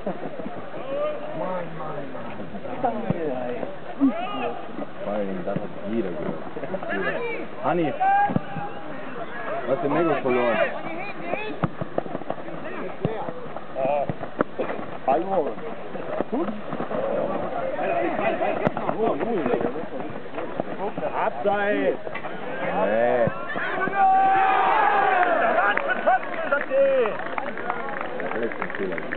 Vor allen Dingen, das hat jeder gehört. Hanni, du hast den Mego verloren. Hallo. Gut? Abseits! Nee. Alles ein Fehler.